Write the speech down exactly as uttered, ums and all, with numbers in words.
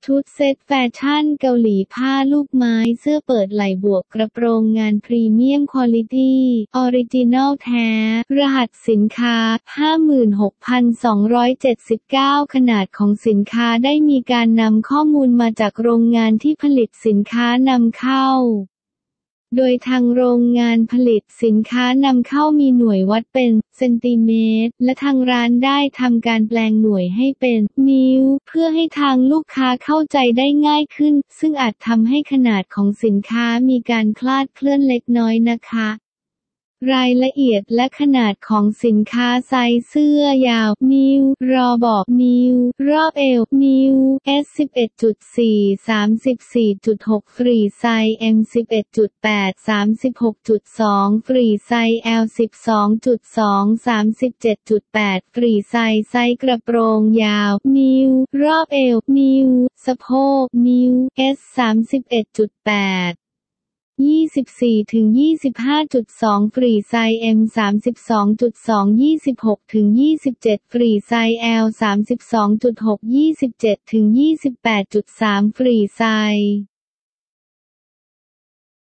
ชุดเซ็ตแฟชั่นเกาหลีผ้าลูกไม้เสื้อเปิดไหล่บวกกระโปรงงานพรีเมียมควอลิตี้ออริจินัลแท้รหัสสินค้า ห้าหมื่นหกพันสองร้อยเจ็ดสิบเก้า ขนาดของสินค้าได้มีการนำข้อมูลมาจากโรงงานที่ผลิตสินค้านำเข้าโดยทางโรงงานผลิตสินค้านำเข้ามีหน่วยวัดเป็นเซนติเมตรและทางร้านได้ทำการแปลงหน่วยให้เป็นนิ้วเพื่อให้ทางลูกค้าเข้าใจได้ง่ายขึ้นซึ่งอาจทำให้ขนาดของสินค้ามีการคลาดเคลื่อนเล็กน้อยนะคะรายละเอียดและขนาดของสินค้าไซส์เสื้อยาวนิ้วรอบอกนิ้วรอบเอวนิ้ว เอส สิบเอ็ดจุดสี่ สามสิบสี่จุดหก ฟรีไซส์ เอ็ม สิบเอ็ดจุดแปด สามสิบหกจุดสอง ฟรีไซส์ แอล สิบสองจุดสอง สามสิบเจ็ดจุดแปด ฟรีไซส์ไซส์กระโปรงยาวนิ้วรอบเอวนิ้วสะโพกนิ้ว เอส สามสิบเอ็ดจุดแปดยี่สิบสี่ถึงยี่สิบห้าจุดสอง ฟรีไซส์ เอ็ม สามสิบสองจุดสอง ยี่สิบหกถึงยี่สิบเจ็ด ฟรีไซส์ แอล สามสิบสองจุดหก ยี่สิบเจ็ดถึงยี่สิบแปดจุดสาม ฟรีไซส์